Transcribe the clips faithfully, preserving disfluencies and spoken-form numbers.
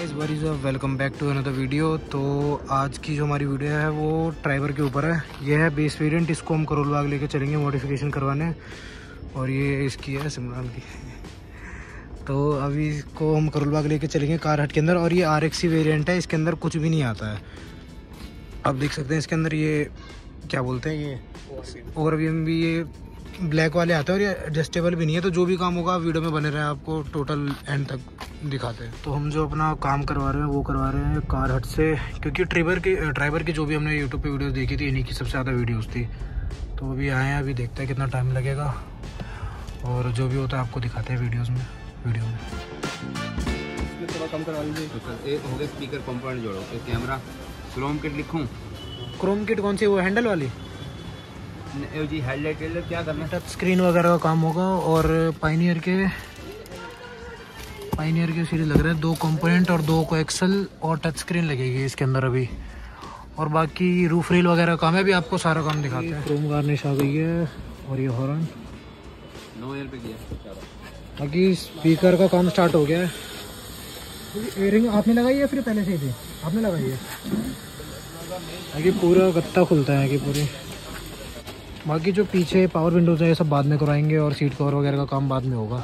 Guys what is up, welcome back to another video. तो आज की जो हमारी वीडियो है वो ड्राइवर के ऊपर है। ये है बेस वेरिएंट, इसको हम करोल बाग लेके चलेंगे मॉडिफिकेशन करवाने। और ये इसकी है सिमरान की। तो अभी इसको हम करोल बाग लेके चलेंगे कार हट के अंदर। और ये आर एक्स सी वेरियंट है, इसके अंदर कुछ भी नहीं आता है। आप देख सकते हैं इसके अंदर ये क्या बोलते हैं, ये और अभी हम भी ये ब्लैक वाले आते हैं और ये एडजस्टेबल भी नहीं है। तो जो भी काम होगा वीडियो में बने रहे, आपको टोटल एंड तक दिखाते हैं। तो हम जो अपना काम करवा रहे हैं वो करवा रहे हैं कार हट से, क्योंकि ड्राइवर की ड्राइवर की जो भी हमने यूट्यूब पे वीडियोस देखी थी, इन्हीं की सबसे ज़्यादा वीडियोस थी। तो अभी आए हैं, अभी देखते हैं कितना टाइम लगेगा और जो भी होता है आपको दिखाते हैं वीडियोस में वीडियो में थोड़ा कम करवा लीजिए। एक हो गया स्पीकर कंपोनेंट जोड़ो, एक कैमरा, क्रोम किट लिखूं। क्रोम किट कौन सी, वो हैंडल वाली जी हेडलाइट क्या करना है? टच स्क्रीन वगैरह का काम होगा। और पाइनियर के पाइनियर के सीरीज लग रहे हैं, दो कंपोनेंट और दो को एक्सल और टच स्क्रीन लगेगी इसके अंदर अभी। और बाकी रूफ रेल वगैरह काम है, अभी आपको सारा काम दिखाते हैं। क्रोम गार्निश आ गई है और ये हॉर्न नौ एल पे किया। बाकी स्पीकर का काम स्टार्ट हो गया है। एयरिंग आपने लगाई है फिर पहले से ही थी? आपने लगाई है। बाकी पूरा गत्ता खुलता है कि पूरी। बाकी जो पीछे पावर विंडोज है ये सब बाद में कराएंगे और सीट कवर वगैरह का काम बाद में होगा।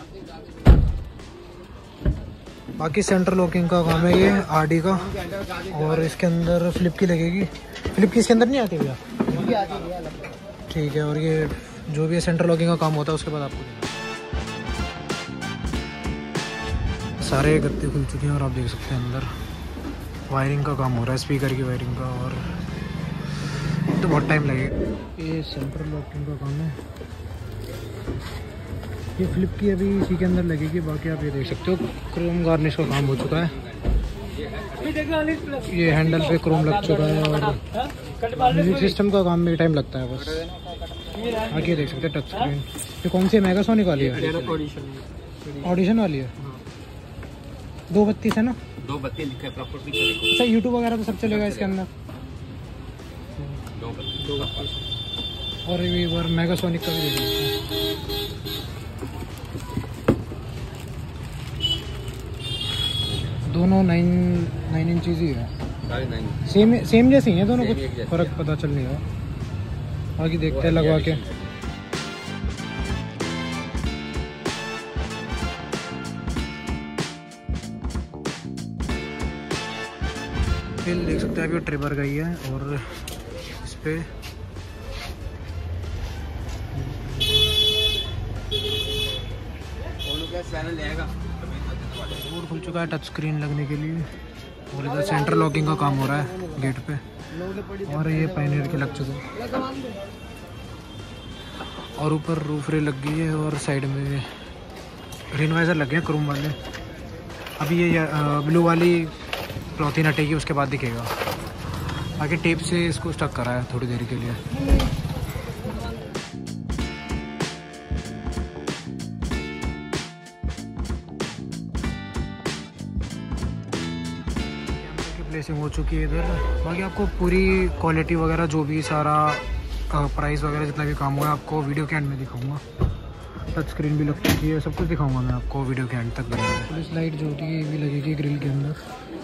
बाकी सेंटर लॉकिंग का काम है ये आरडी का। और इसके अंदर फ्लिप की लगेगी। फ्लिप की इसके अंदर नहीं आती भैया? ठीक है। और ये जो भी सेंटर लॉकिंग का काम होता है उसके बाद आपको सारे गत्ते खुल चुके हैं। और आप देख सकते हैं अंदर वायरिंग का काम हो रहा है, स्पीकर की वायरिंग का। और तो बहुत टाइम लगेगा। ये सेंटर लॉकिंग का काम है। ये फ्लिप की अभी इसी के अंदर लगेगी। बाकी आप ये देख सकते हो क्रोम गार्निश का काम हो चुका है। ये हैंडल पे क्रोम लग चुका है। और म्यूजिक सिस्टम का काम में टाइम लगता है बस। आगे देख सकते हैं टच स्क्रीन। ये कौन सी मेगासोनिक वाली है? ऑडिशन वाली है। दो बत्तीस है ना? दो बत्ती लिखा है प्रॉपर पीछे लिखो। अच्छा, यूट्यूब वगैरह तो सब चलेगा इसके अंदर। दो बत्ती दो बत्ती और ये और मेगासोनिक का भी देख सकते हैं। दोनों नाइन नाइन इंच ही है। सेम सेम जैसे ही है दोनों, कुछ फर्क पता चल नहीं रहा। बाकी देखते हैं लगवा के। फिर देख सकते हैं अभी ट्रिपर गई है और इस पे बोर्ड खुल चुका है टच स्क्रीन लगने के लिए। और इधर सेंटर लॉकिंग का काम हो रहा है गेट पे। और ये पायनियर के लग चुके हैं। और ऊपर रूफ रे लग गई है और साइड में रेन वाइजर लगे हैं क्रोम वाले। अभी ये ब्लू वाली क्लॉथिंग हटेगी उसके बाद दिखेगा। बाकी टेप से इसको स्टक करा है थोड़ी देर के लिए। प्लेसिंग हो चुकी है इधर। बाकी आपको पूरी क्वालिटी वगैरह जो भी सारा प्राइस वगैरह जितना भी काम हुआ है आपको वीडियो के एंड में दिखाऊंगा। टच स्क्रीन भी लग चुकी है, सब कुछ दिखाऊंगा मैं आपको वीडियो के एंड तक बनाऊंगा। पुलिस लाइट जो होती है ये भी लगेगी ग्रिल के अंदर।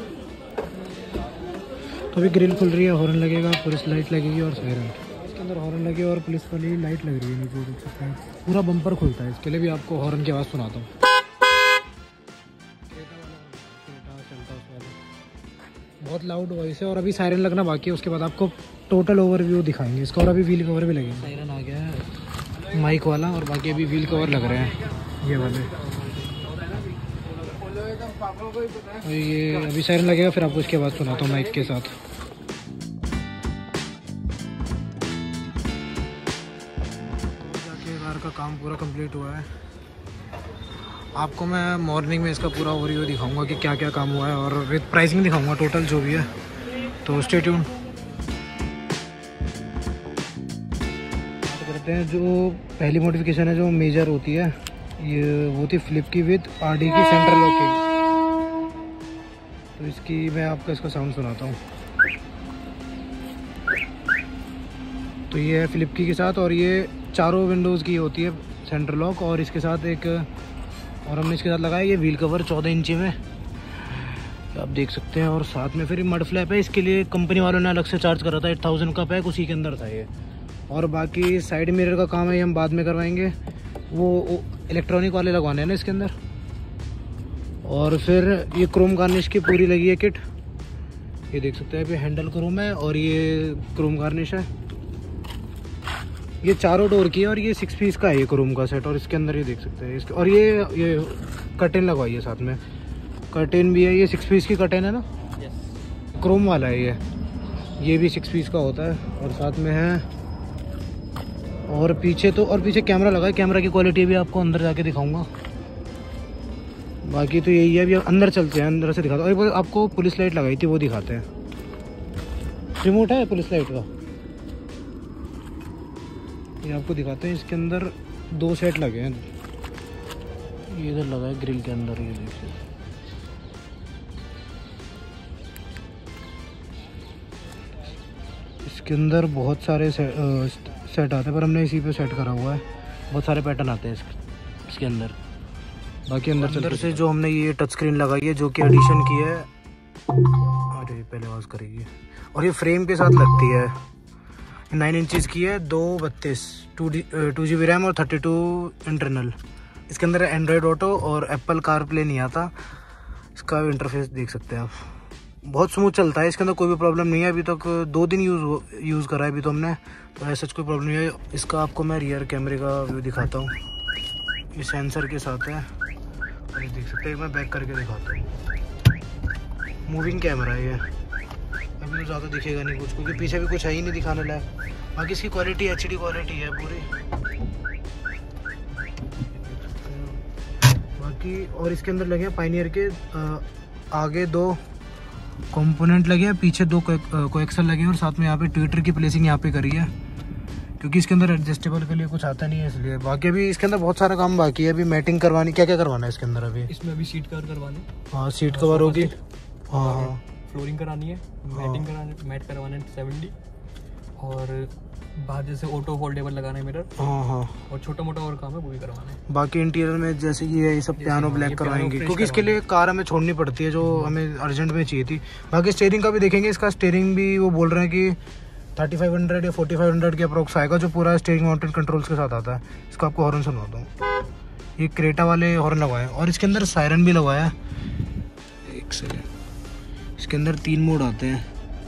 तो अभी ग्रिल खुल रही है, हॉर्न लगेगा, पुलिस लाइट लगेगी और सायरन। इसके अंदर हॉर्न लगे और पुलिस वाली लाइट लग रही है नीचे देख सकते हैं। पूरा बम्पर खुलता है, इसके लिए भी आपको हॉर्न की आवाज़ सुनाता हूँ। बहुत लाउड वॉइस है। और अभी सायरन लगना बाकी है, उसके बाद आपको टोटल ओवरव्यू दिखाएंगे इसका। और अभी व्हील कवर भी लगेगा। सायरन आ गया है माइक वाला। और बाकी अभी व्हील कवर लग रहे हैं ये वाले। और ये अभी सायरन लगेगा, फिर आपको इसके बाद सुनाता हूँ माइक के साथ। जाके कार का काम पूरा कंप्लीट हुआ है। आपको मैं मॉर्निंग में इसका पूरा ओवरव्यू दिखाऊंगा कि क्या क्या काम हुआ है और विद प्राइसिंग दिखाऊंगा टोटल जो भी है। तो स्टे ट्यून। बात करते हैं जो पहली मॉडिफिकेशन है जो मेजर होती है, ये वो थी फ्लिप की विद आरडी की सेंटर लॉकिंग। तो इसकी मैं आपको इसका साउंड सुनाता हूँ। तो ये है फ्लिप की के साथ। और ये चारों विंडोज़ की होती है सेंटर लॉक। और इसके साथ एक और हमने इसके साथ लगाया ये व्हील कवर चौदह इंची में। आप देख सकते हैं। और साथ में फिर मड फ्लैप है, इसके लिए कंपनी वालों ने अलग से चार्ज करा था, एट थाउजेंड का पैक उसी के अंदर था ये। और बाकी साइड मिरर का काम है, ये हम बाद में करवाएंगे, वो इलेक्ट्रॉनिक वाले लगवाने हैं ना इसके अंदर। और फिर ये क्रोम गार्निश की पूरी लगी है किट, ये देख सकते हैं। ये हैंडल क्रोम है और ये क्रोम गार्निश है, ये चारों डोर की है और ये सिक्स पीस का है ये क्रोम का सेट। और इसके अंदर ये देख सकते हैं इसके, और ये ये कर्टेन लगवाई है साथ में, कर्टेन भी है, ये सिक्स पीस की कर्टेन है ना, yes. क्रोम वाला है ये ये भी सिक्स पीस का होता है। और साथ में है, और पीछे तो और पीछे कैमरा लगा है, कैमरा की क्वालिटी भी आपको अंदर जाके दिखाऊंगा। बाकी तो यही है, अभी अंदर चलते हैं, अंदर से दिखाता हूँ। और आपको पुलिस लाइट लगाई थी वो दिखाते हैं, रिमोट है पुलिस लाइट का, ये आपको दिखाते हैं। इसके अंदर दो सेट लगे हैं, ये इधर लगा है ग्रिल के अंदर, ये देखिए। इसके अंदर बहुत सारे सेट, सेट आते हैं, पर हमने इसी पे सेट करा हुआ है, बहुत सारे पैटर्न आते हैं इसके, इसके अंदर। बाकी अंदर अंदर से जो हमने ये टच स्क्रीन लगाई है, जो कि एडिशन की है, अरे पहले आवाज़ करेगी, और ये फ्रेम के साथ लगती है, नाइन इंचज़ की है, दो बत्तीस two D two G B RAM और थर्टी टू इंटरनल। इसके अंदर एंड्रॉयड ऑटो और एप्पल कार प्ले नहीं आता। इसका इंटरफेस देख सकते हैं आप, बहुत स्मूथ चलता है, इसके अंदर कोई भी प्रॉब्लम नहीं है। अभी तक दो दिन यूज़ यूज़ करा है अभी तो हमने, तो ऐसा कोई प्रॉब्लम नहीं है। इसका आपको मैं रियर कैमरे का व्यू दिखाता हूँ, ये सेंसर के साथ है, और ये देख सकते हैं, मैं बैक करके दिखाता हूँ। मूविंग कैमरा है ये, अभी तो ज़्यादा दिखेगा नहीं कुछ, क्योंकि पीछे भी कुछ है ही नहीं दिखाने लायक। बाकी इसकी क्वालिटी एच डी क्वालिटी है पूरी। बाकी और इसके अंदर लगे हैं पायनियर के आ, आगे दो कंपोनेंट लगे हैं, पीछे दो कोएक्सल लगे हैं, और साथ में यहाँ पे ट्विटर की प्लेसिंग यहाँ पे करी है, क्योंकि इसके अंदर एडजस्टेबल के लिए कुछ आता नहीं है इसलिए। बाकी अभी इसके अंदर बहुत सारा काम बाकी है, अभी मैटिंग करवानी, क्या क्या करवाना है इसके अंदर अभी? इसमें अभी सीट कवर करवाने, हाँ सीट कवर होगी, हाँ हाँ, फ्लोरिंग करानी है, मैटिंग कराने, मैट करवाना है सेवेंटी, और बाहर जैसे ऑटो फोल्डेबल लगाना है मिरर, हाँ हाँ, और छोटा मोटा और काम है वो भी करवाना है। बाकी इंटीरियर में जैसे ये सब पियानो ब्लैक करवाएंगे, क्योंकि इसके लिए कार हमें छोड़नी पड़ती है जो हमें अर्जेंट में चाहिए थी। बाकी स्टीयरिंग का भी देखेंगे, इसका स्टीयरिंग भी वो बोल रहे हैं कि थर्टी फाइव हंड्रेड या फोर्टी फाइव हंड्रेड के अप्रोक्स आएगा, जो पूरा स्टीयरिंग माउंटेड कंट्रोल्स के साथ आता है। इसका आपको हॉर्न सुनवाता हूँ, ये क्रेटा वाले हॉर्न लगवाए, और इसके अंदर सायरन भी लगवाया है। एक सेकेंड, इसके अंदर तीन मोड आते हैं,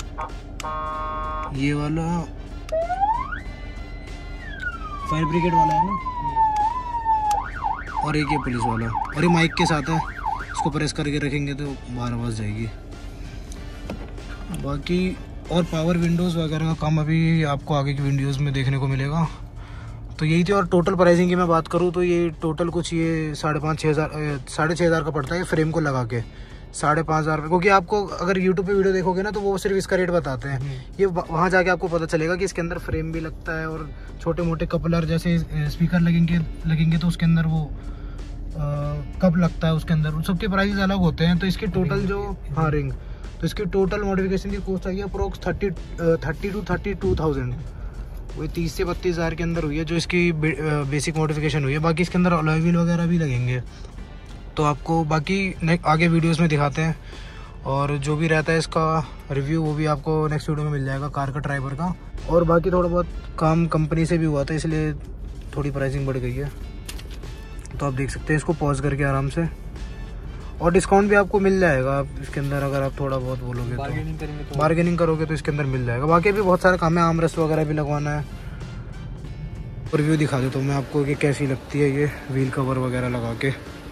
ये वाला फायर ब्रिगेड वाला है ना, और एक ये पुलिस वाला, और ये माइक के साथ है, इसको प्रेस करके रखेंगे तो बाहर आवाज़ जाएगी। बाकी और पावर विंडोज़ वगैरह का काम अभी आपको आगे की वीडियोज़ में देखने को मिलेगा। तो यही थी। और टोटल प्राइसिंग की मैं बात करूँ तो ये टोटल कुछ ये साढ़े पाँच छः हज़ार साढ़े छः हज़ार का पड़ता है फ्रेम को लगा के, साढ़े पाँच हज़ार रुपये। क्योंकि आपको अगर यूट्यूब पे वीडियो देखोगे ना तो वो सिर्फ इसका रेट बताते हैं, ये वहाँ जाके आपको पता चलेगा कि इसके अंदर फ्रेम भी लगता है और छोटे मोटे कपलर जैसे स्पीकर लगेंगे लगेंगे तो उसके अंदर वो कप लगता है, उसके अंदर उन सबके प्राइस अलग होते हैं। तो इसकी टोटल जो हाँ रिंग, तो इसकी टोटल मॉडिफिकेशन की कॉस्ट आई है approx thirty thirty two thirty two thousand वही तीस से बत्तीस हज़ार के अंदर हुई है जो इसकी बे, बेसिक मॉडिफिकेशन हुई है। बाकी इसके अंदर अलॉय व्हील वगैरह भी लगेंगे, तो आपको बाकी आगे वीडियोस में दिखाते हैं। और जो भी रहता है इसका रिव्यू वो भी आपको नेक्स्ट वीडियो में मिल जाएगा कार का, ड्राइवर का। और बाकी थोड़ा बहुत काम कंपनी से भी हुआ था इसलिए थोड़ी प्राइसिंग बढ़ गई है, तो आप देख सकते हैं इसको पॉज करके आराम से। और डिस्काउंट भी आपको मिल जाएगा इसके अंदर अगर आप थोड़ा बहुत बोलोगे, बार्गेनिंग करेंगे तो बार्गेनिंग करोगे तो इसके अंदर मिल जाएगा। बाकी भी बहुत सारे काम है, आर्मरेस्ट वगैरह भी लगवाना है। रिव्यू दिखा देता हूँ मैं आपको कि कैसी लगती है ये व्हील कवर वगैरह लगा के।